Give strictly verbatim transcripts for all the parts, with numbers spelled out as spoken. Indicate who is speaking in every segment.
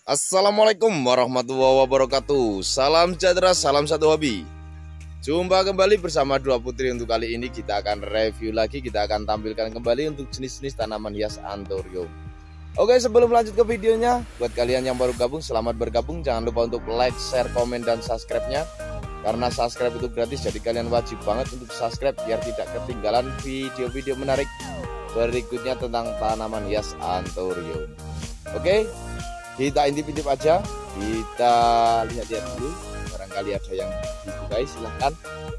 Speaker 1: Assalamualaikum warahmatullahi wabarakatuh. Salam sejahtera, salam satu hobi. Jumpa kembali bersama Dua Putri. Untuk kali ini kita akan review lagi. Kita akan tampilkan kembali untuk jenis-jenis tanaman hias anthurium. Oke, sebelum lanjut ke videonya, buat kalian yang baru gabung, selamat bergabung. Jangan lupa untuk like, share, komen, dan subscribe-nya. Karena subscribe itu gratis, jadi kalian wajib banget untuk subscribe biar tidak ketinggalan video-video menarik berikutnya tentang tanaman hias anthurium. Oke, kita intip-intip aja, kita lihat-lihat dulu, barangkali ada yang disukai, silahkan.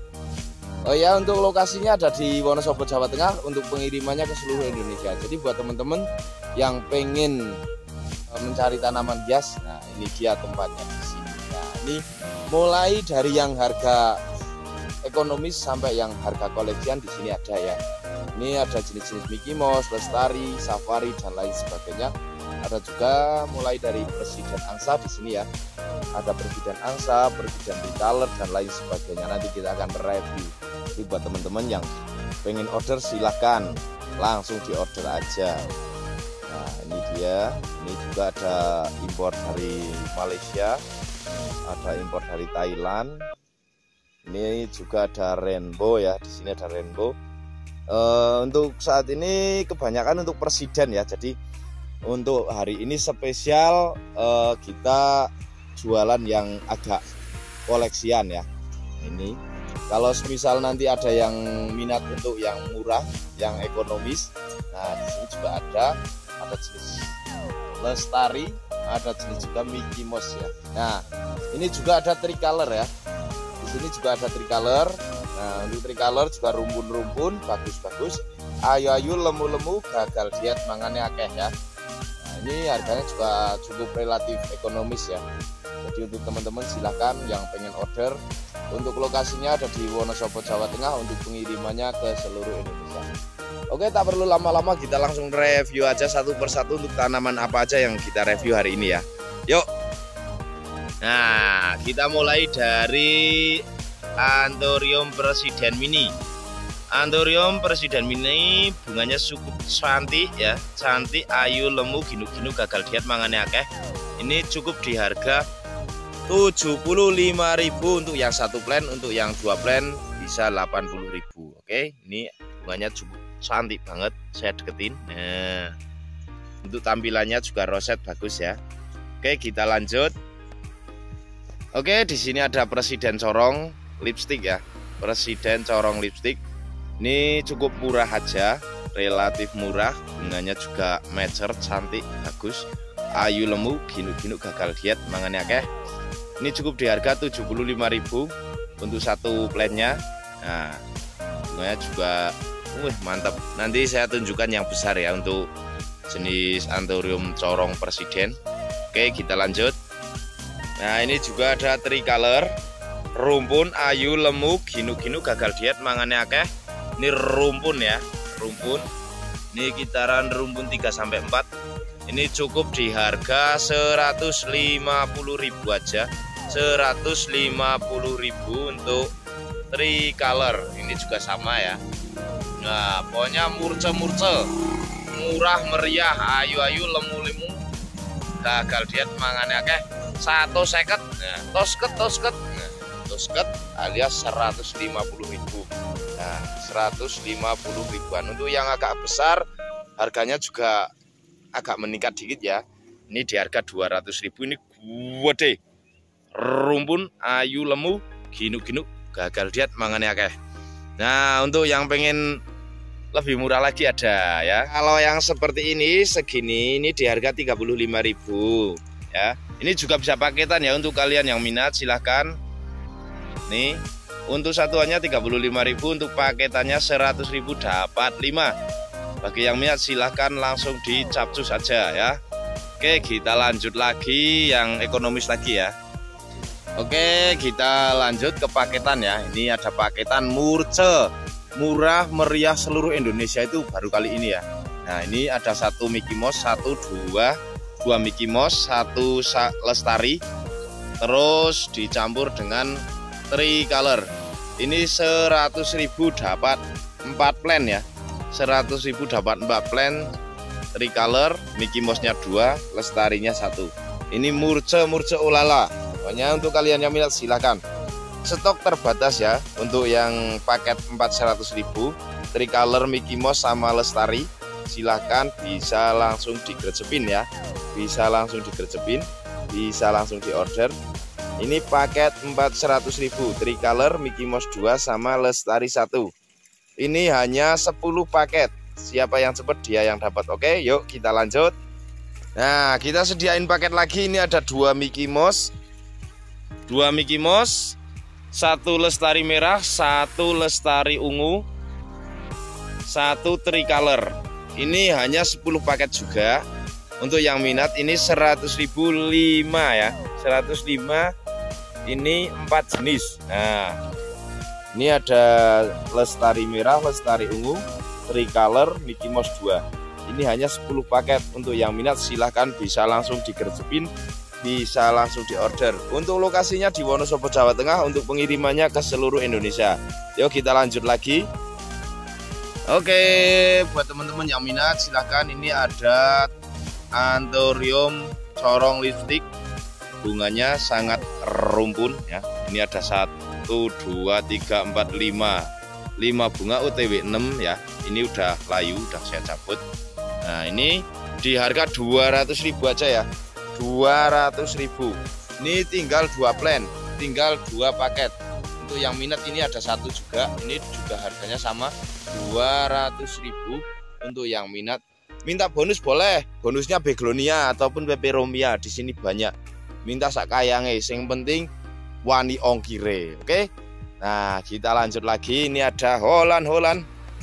Speaker 1: Oh ya, untuk lokasinya ada di Wonosobo, Jawa Tengah, untuk pengirimannya ke seluruh Indonesia. Jadi buat teman-teman yang pengen mencari tanaman hias, nah ini dia tempatnya di sini. Nah, ini mulai dari yang harga ekonomis sampai yang harga koleksian di sini ada ya. Ini ada jenis-jenis Mickey Mouse, Lestari, Safari, dan lain sebagainya. Ada juga mulai dari presiden angsa di sini ya. Ada presiden angsa, presiden tricolor, dan lain sebagainya. Nanti kita akan review. Jadi buat teman-teman yang pengen order silahkan langsung di order aja. Nah ini dia. Ini juga ada impor dari Malaysia, ada impor dari Thailand. Ini juga ada rainbow ya. Di sini ada rainbow. Uh, untuk saat ini kebanyakan untuk presiden ya. Jadi untuk hari ini spesial uh, kita jualan yang agak koleksian ya. Ini kalau misal nanti ada yang minat untuk yang murah, yang ekonomis, nah di sini juga ada ada jenis Lestari, ada jenis juga Mickey Mouse ya. Nah ini juga ada tricolor ya. Di sini juga ada tricolor. Nah untuk tricolor juga rumpun-rumpun bagus-bagus, ayu-ayu, lemu-lemu, gagal diet, mangannya akeh ya. Ini harganya juga cukup relatif ekonomis ya. Jadi untuk teman-teman silahkan yang pengen order. Untuk lokasinya ada di Wonosobo, Jawa Tengah, untuk pengirimannya ke seluruh Indonesia. Oke, tak perlu lama-lama, kita langsung review aja satu persatu untuk tanaman apa aja yang kita review hari ini ya. Yuk. Nah, kita mulai dari Anthurium presiden mini. Anthurium presiden mini bunganya cukup cantik ya, cantik, ayu, lemu, ginu-ginu, gagal diet, mangannya akeh. Ini cukup di harga tujuh puluh lima ribu untuk yang satu plant, untuk yang dua plant bisa delapan puluh ribu. Oke, ini bunganya cukup cantik banget, saya deketin. Nah, untuk tampilannya juga roset bagus ya. Oke, kita lanjut. Oke, di sini ada presiden corong lipstick ya, presiden corong lipstick. Ini cukup murah aja, relatif murah, bunganya juga mature, cantik, bagus, ayu, lemu, ginu-ginu, gagal diet, mangannya akeh. Ini cukup di harga tujuh puluh lima ribu untuk satu plantnya. Nah, bunganya juga uh, mantap. Nanti saya tunjukkan yang besar ya untuk jenis Anthurium corong presiden. Oke, kita lanjut. Nah, ini juga ada tricolor, rumpun, ayu, lemu, ginu-ginu, gagal diet, mangannya akeh. Ini rumpun ya, rumpun. Ini kitaran rumpun tiga sampai empat. Ini cukup di harga seratus lima puluh ribu aja. seratus lima puluh ribu untuk tricolor. Ini juga sama ya. Nah, pokoknya murce-murce, murah meriah, ayu-ayu, lemu-lemu, gagal diet, mangannya akeh. Satu seket. Nah, tosket tosket. Nah, tosket alias seratus lima puluh ribu. Nah, seratus lima puluh ribuan. Untuk yang agak besar harganya juga agak meningkat dikit ya. Ini di harga dua ratus ribu. Ini gede, rumpun, ayu, lemu, ginu-ginu, gagal diet, mangannya akeh. Nah, untuk yang pengen lebih murah lagi ada ya. Kalau yang seperti ini segini, ini di harga tiga puluh lima ribu ya. Ini juga bisa paketan ya, untuk kalian yang minat silahkan. Nih, untuk satuannya tiga puluh lima ribu, untuk paketannya seratus ribu dapat lima. Bagi yang minat silahkan langsung dicapcus saja ya. Oke, kita lanjut lagi yang ekonomis lagi ya. Oke, kita lanjut ke paketan ya. Ini ada paketan murce, murah meriah seluruh Indonesia, itu baru kali ini ya. Nah, ini ada satu Mickey Mouse, satu dua dua Mickey Mouse, satu Lestari, terus dicampur dengan tricolor. Ini seratus ribu dapat empat plant ya. seratus ribu dapat empat plant tricolor, Mickey Mouse-nya dua, Lestarinya satu. Ini murce murce ulala. Pokoknya untuk kalian yang minat silahkan. Stok terbatas ya untuk yang paket empat seratus ribu tricolor Mickey Mouse sama Lestari. Silahkan bisa langsung digercepin ya. Bisa langsung digercepin, bisa langsung diorder. Ini paket empat seratus ribu tricolor Mickey Mouse dua sama Lestari satu. Ini hanya sepuluh paket. Siapa yang cepat dia yang dapat. Oke, yuk kita lanjut. Nah, kita sediain paket lagi. Ini ada dua Mickey Mouse. Dua Mickey Mouse, satu Lestari merah, satu Lestari ungu, satu tricolor. Ini hanya sepuluh paket juga. Untuk yang minat ini seratus ribu lima ya. seratus lima ini empat jenis. Nah, ini ada Lestari merah, Lestari ungu, tricolor, Mickey Mouse dua. Ini hanya sepuluh paket. Untuk yang minat silahkan bisa langsung digercepin, bisa langsung diorder. Untuk lokasinya di Wonosobo, Jawa Tengah. Untuk pengirimannya ke seluruh Indonesia. Yuk kita lanjut lagi. Oke, buat teman-teman yang minat silahkan. Ini ada Anthurium corong lipstick. Bunganya sangat rumpun ya. Ini ada satu, dua, tiga, empat, lima. lima bunga O T W enam ya. Ini udah layu, udah saya cabut. Nah, ini di harga dua ratus ribu aja ya. dua ratus ribu. Ini tinggal dua plan, tinggal dua paket. Untuk yang minat ini ada satu juga. Ini juga harganya sama dua ratus ribu. Untuk yang minat minta bonus boleh. Bonusnya Beglonia ataupun Peperomia. Di sini banyak. Minta sak kayange, sing penting wani ongkire. Oke. Nah, kita lanjut lagi. Ini ada Holland Holland.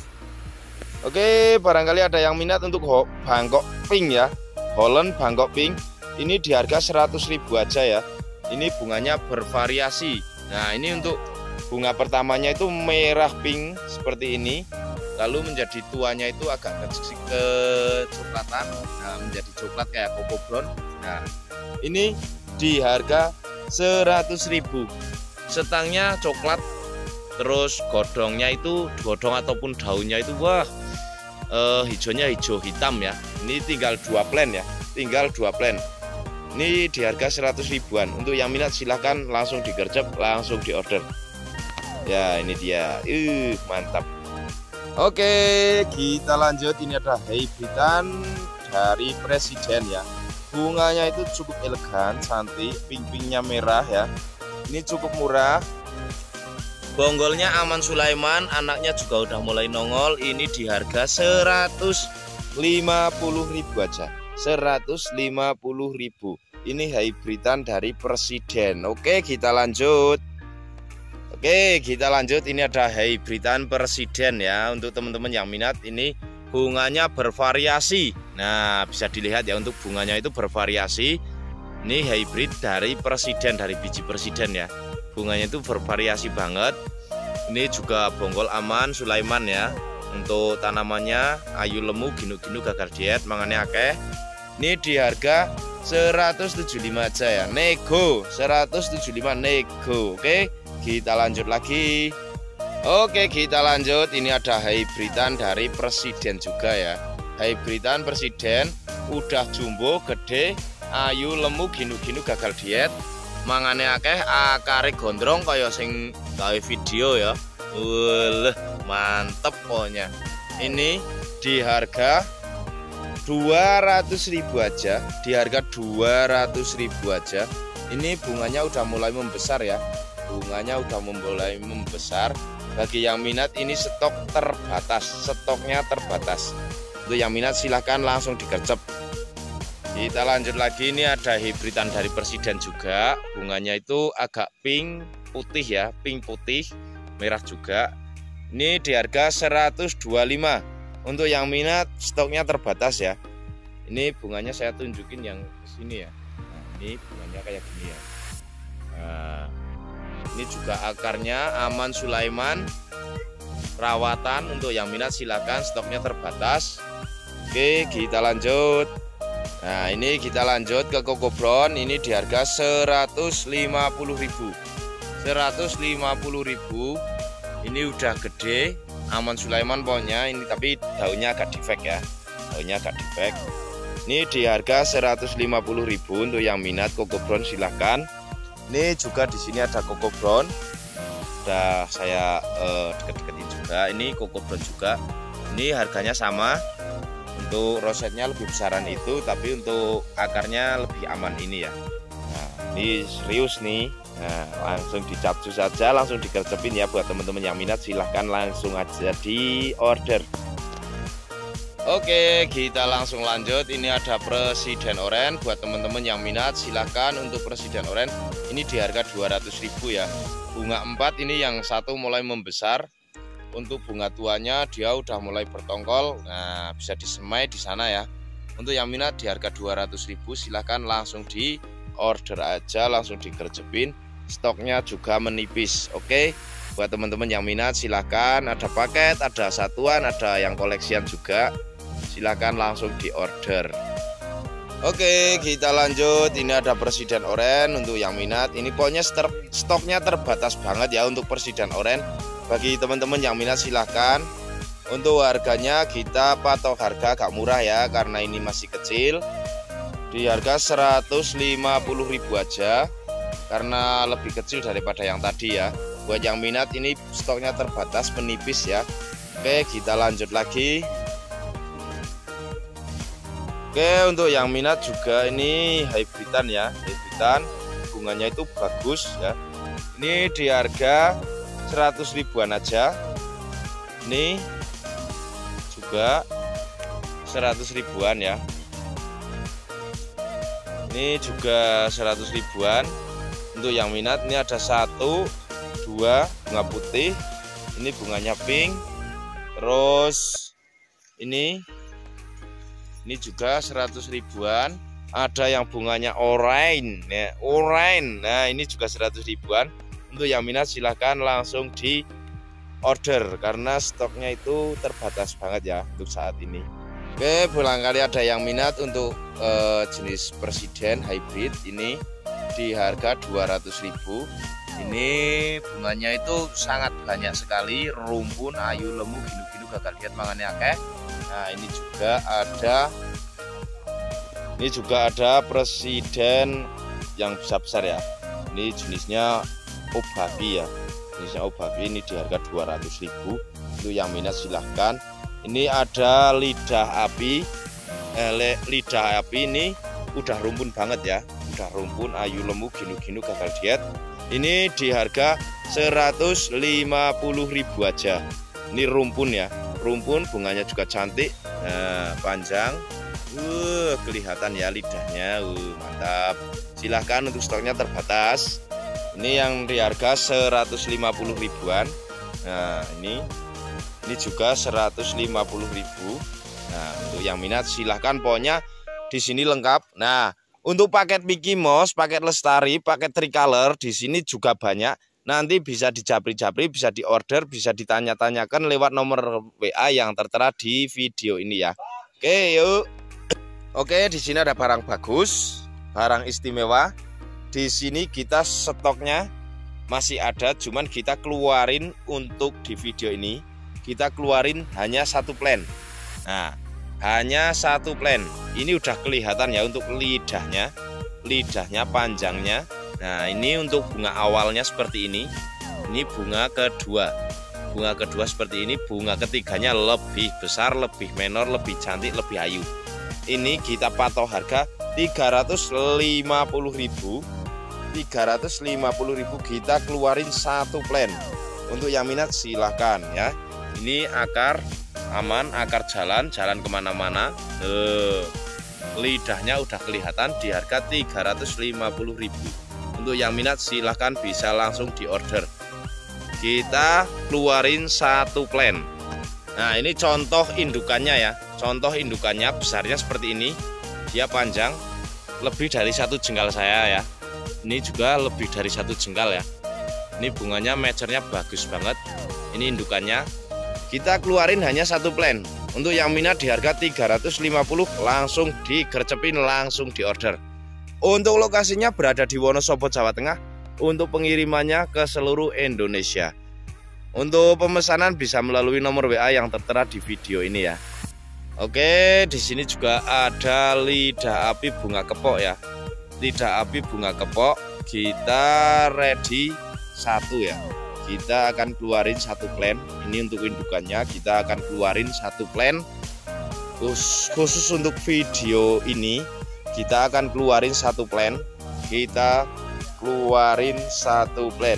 Speaker 1: Oke, barangkali ada yang minat untuk Bangkok Pink ya. Holland Bangkok Pink. Ini di harga seratus ribu aja ya. Ini bunganya bervariasi. Nah, ini untuk bunga pertamanya itu merah pink seperti ini. Lalu menjadi tuanya itu agak kecoklatan. Nah, menjadi coklat kayak Coco Brown. Nah, ini di harga seratus ribu. Setangnya coklat. Terus godongnya itu, godong ataupun daunnya itu wah eh, hijaunya hijau hitam ya. Ini tinggal dua plan ya. Tinggal dua plan. Ini di harga seratus ribuan. Untuk yang minat silahkan langsung digercep, langsung diorder. Ya, ini dia. Uh, mantap. Oke, kita lanjut. Ini ada hybridan dari Presiden ya. Bunganya itu cukup elegan, cantik, pink-pinknya merah ya. Ini cukup murah. Bonggolnya Aman Sulaiman, anaknya juga udah mulai nongol. Ini di harga seratus lima puluh ribu aja. seratus lima puluh ribu. Ini hybridan dari Presiden. Oke, kita lanjut. Oke, kita lanjut. Ini ada hybridan Presiden ya. Untuk teman-teman yang minat, ini bunganya bervariasi. Nah, bisa dilihat ya, untuk bunganya itu bervariasi. Ini hybrid dari Presiden, dari biji Presiden ya. Bunganya itu bervariasi banget. Ini juga bonggol Aman Sulaiman ya. Untuk tanamannya ayu lemu, ginu-ginu, gagal diet, mangane akeh. Ini di harga seratus tujuh puluh lima aja ya. Nego seratus tujuh puluh lima nego. Oke, kita lanjut lagi. Oke, kita lanjut. Ini ada hybridan dari Presiden juga ya. Hybridan Presiden udah jumbo, gede, ayu lemu, ginu-ginu, gagal diet. Mangane akeh, akare gondrong kaya sing gawe video ya. Wah, mantep pokoknya. Ini di harga dua ratus ribu aja. Di harga dua ratus ribu aja. Ini bunganya udah mulai membesar ya. Bunganya udah mulai membesar. Bagi yang minat ini stok terbatas. Stoknya terbatas. Untuk yang minat silahkan langsung digercep. Kita lanjut lagi. Ini ada hybridan dari Presiden juga. Bunganya itu agak pink putih ya, pink putih, merah juga. Ini di harga seratus dua puluh lima. Untuk yang minat stoknya terbatas ya. Ini bunganya saya tunjukin yang sini ya. Nah, ini bunganya kayak gini ya. Nah, ini juga akarnya Aman Sulaiman. Rawatan. Untuk yang minat silakan, stoknya terbatas. Oke, kita lanjut. Nah, ini kita lanjut ke Coco Brown. Ini di harga seratus lima puluh ribu. seratus lima puluh ribu. Ini udah gede, Aman Sulaiman pokoknya. Ini tapi daunnya agak defek ya. Daunnya agak defek. Ini di harga seratus lima puluh ribu untuk yang minat Coco Brown silahkan. Ini juga di sini ada Coco Brown. Udah saya eh, deket-deketin juga. Ini Coco Brown juga. Ini harganya sama. Untuk rosetnya lebih besaran itu, tapi untuk akarnya lebih aman ini ya. Nah, ini serius nih. Nah, langsung dicapcu saja, langsung digercepin ya buat teman-teman yang minat. Silahkan langsung aja di order. Oke, kita langsung lanjut. Ini ada Presiden Oren buat teman-teman yang minat. Silahkan untuk Presiden Oren. Ini di harga dua ratus ribu ya. Bunga empat ini yang satu mulai membesar. Untuk bunga tuanya dia udah mulai bertongkol. Nah, bisa disemai di sana ya. Untuk yang minat di harga dua ratus ribu silahkan langsung di order aja, langsung digercepin. Stoknya juga menipis. Oke. Buat teman-teman yang minat silahkan, ada paket, ada satuan, ada yang koleksian juga. Silahkan langsung di order. Oke, kita lanjut. Ini ada Presiden Oren untuk yang minat. Ini pokoknya stoknya terbatas banget ya untuk Presiden Oren. Bagi teman-teman yang minat silahkan. Untuk harganya kita patok harga agak murah ya, karena ini masih kecil. Di harga seratus lima puluh ribu aja, karena lebih kecil daripada yang tadi ya. Buat yang minat ini stoknya terbatas menipis ya. Oke, kita lanjut lagi. Oke, untuk yang minat juga ini hybridan ya, hybridan bunganya itu bagus ya. Ini di harga seratus ribuan aja. Ini juga seratus ribuan ya. Ini juga seratus ribuan. Untuk yang minat ini ada satu, dua bunga putih. Ini bunganya pink. Terus ini Ini juga seratus ribuan. Ada yang bunganya oranye ya, oranye. Nah, ini juga seratus ribuan. Untuk yang minat silahkan langsung di order, karena stoknya itu terbatas banget ya untuk saat ini. Oke, barangkali ada yang minat untuk eh, jenis Presiden hybrid ini di harga dua ratus ribu. Ini bunganya itu sangat banyak sekali, rumpun, ayu, lemu, ginu-ginu, gagal diet, mangannya akeh. Nah, ini juga ada ini juga ada Presiden yang besar-besar ya. Ini jenisnya Obabi ya. Jenisnya Obabi ini di harga dua ratus ribu. Untuk yang minat silahkan. Ini ada lidah api. Eh, lidah api ini udah rumpun banget ya. Udah rumpun, ayu, lemu, ginu-ginu, gagal diet. Ini di harga seratus lima puluh ribu aja. Ini rumpun ya. Rumpun, bunganya juga cantik, nah, panjang, uh, kelihatan ya lidahnya, uh, mantap. Silahkan, untuk stoknya terbatas. Ini yang di harga seratus lima puluh ribuan. Nah, ini ini juga seratus lima puluh ribu. Nah, untuk yang minat silahkan, pokoknya di sini lengkap. Nah, untuk paket Mickey Mouse, paket Lestari, paket Tricolor di sini juga banyak. Nanti bisa dijapri-japri, bisa diorder, bisa ditanya-tanyakan lewat nomor W A yang tertera di video ini ya. Oke, yuk. Oke, di sini ada barang bagus, barang istimewa. Di sini kita stoknya masih ada, cuman kita keluarin untuk di video ini. Kita keluarin hanya satu plan. Nah, hanya satu plan. Ini udah kelihatan ya untuk lidahnya, lidahnya panjangnya. Nah, ini untuk bunga awalnya seperti ini. Ini bunga kedua. Bunga kedua seperti ini. Bunga ketiganya lebih besar, lebih menor, lebih cantik, lebih ayu. Ini kita patok harga tiga ratus lima puluh ribu. tiga ratus lima puluh ribu kita keluarin satu plan. Untuk yang minat silahkan ya. Ini akar aman, akar jalan, jalan kemana-mana. Tuh, lidahnya udah kelihatan di harga tiga ratus lima puluh ribu. Untuk yang minat silahkan bisa langsung di order. Kita keluarin satu plan. Nah, ini contoh indukannya ya. Contoh indukannya besarnya seperti ini. Dia panjang lebih dari satu jengkal saya ya. Ini juga lebih dari satu jengkal ya. Ini bunganya matchernya bagus banget. Ini indukannya. Kita keluarin hanya satu plan. Untuk yang minat di harga tiga ratus lima puluh langsung digercepin, langsung di order. Untuk lokasinya berada di Wonosobo, Jawa Tengah. Untuk pengirimannya ke seluruh Indonesia. Untuk pemesanan bisa melalui nomor W A yang tertera di video ini ya. Oke, di sini juga ada lidah api bunga kepok ya. Lidah api bunga kepok kita ready satu ya. Kita akan keluarin satu plan. Ini untuk indukannya kita akan keluarin satu plan. Khusus untuk video ini kita akan keluarin satu plan. Kita keluarin satu plan.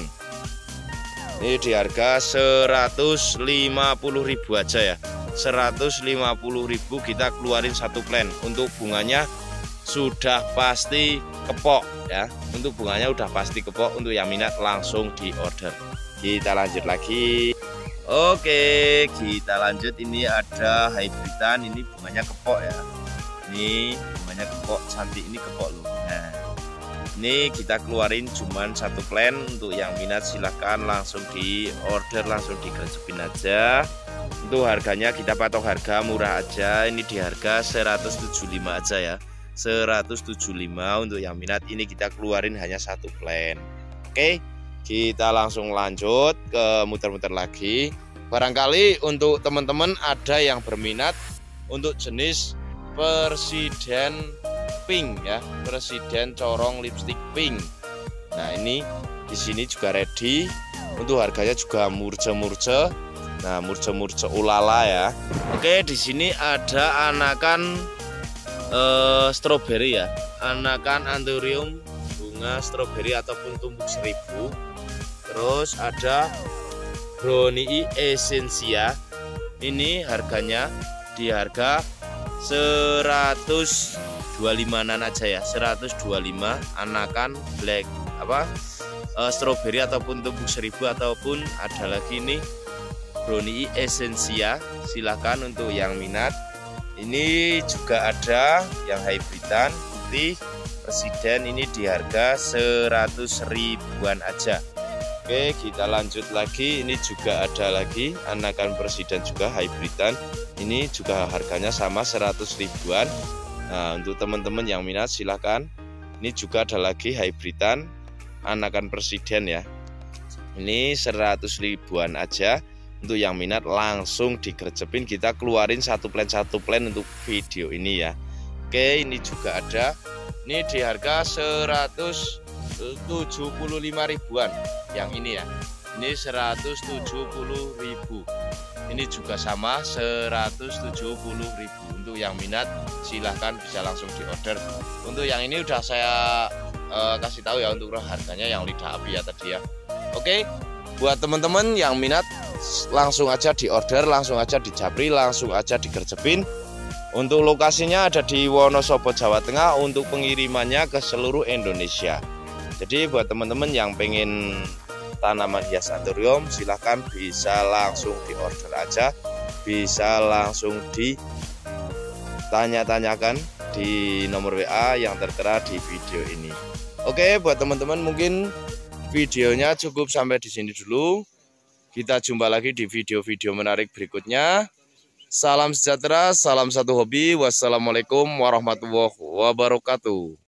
Speaker 1: Ini di harga seratus lima puluh ribu aja ya. seratus lima puluh ribu kita keluarin satu plan. Untuk bunganya sudah pasti kepok ya. Untuk bunganya udah pasti kepok. Untuk yang minat langsung di order. Kita lanjut lagi. Oke, kita lanjut. Ini ada hybridan. Ini bunganya kepok ya. Ini bunganya kepok, cantik. Ini kepok loh. Nah, ini kita keluarin cuman satu plan. Untuk yang minat silahkan langsung di order, langsung digercepin aja. Untuk harganya kita patok harga murah aja. Ini di harga seratus tujuh puluh lima aja ya. seratus tujuh puluh lima untuk yang minat. Ini kita keluarin hanya satu plan. Oke, kita langsung lanjut ke muter-muter lagi. Barangkali untuk teman-teman ada yang berminat untuk jenis Presiden pink ya, Presiden corong lipstick pink. Nah, ini di sini juga ready. Untuk harganya juga murce-murce. Nah, murce-murce ulala ya. Oke, di sini ada anakan eh, stroberi ya, anakan anthurium bunga stroberi ataupun tumbuk seribu. Terus ada Brownie essensia. Ini harganya di harga seratus dua puluh lima aja ya, seratus dua puluh lima anakan black apa eh, stroberi ataupun tumbuk seribu, ataupun ada lagi nih Brownie essensia. Silahkan untuk yang minat. Ini juga ada yang hybridan putih Presiden. Ini di harga seratus ribuan aja. Oke, kita lanjut lagi. Ini juga ada lagi anakan Presiden juga hybridan. Ini juga harganya sama seratus ribuan. Nah, untuk teman-teman yang minat silahkan. Ini juga ada lagi hybridan anakan Presiden ya. Ini seratus ribuan aja. Untuk yang minat langsung digercepin. Kita keluarin satu plan satu plan untuk video ini ya. Oke, ini juga ada. Ini di harga seratus tujuh puluh lima ribuan. Yang ini ya. Ini seratus tujuh puluh ribu. Ini juga sama seratus tujuh puluh ribu. Untuk yang minat silahkan bisa langsung di order. Untuk yang ini udah saya uh, kasih tahu ya untuk harganya yang lidah api ya tadi ya. Oke, buat teman-teman yang minat langsung aja di order, langsung aja di japri, langsung aja digercepin. Untuk lokasinya ada di Wonosobo, Jawa Tengah. Untuk pengirimannya ke seluruh Indonesia. Jadi buat teman-teman yang pengen tanaman hias anthurium silahkan bisa langsung di order aja, bisa langsung ditanya-tanyakan di nomor W A yang tertera di video ini. Oke, buat teman-teman mungkin videonya cukup sampai di sini dulu. Kita jumpa lagi di video-video menarik berikutnya. Salam sejahtera, salam satu hobi. Wassalamualaikum warahmatullahi wabarakatuh.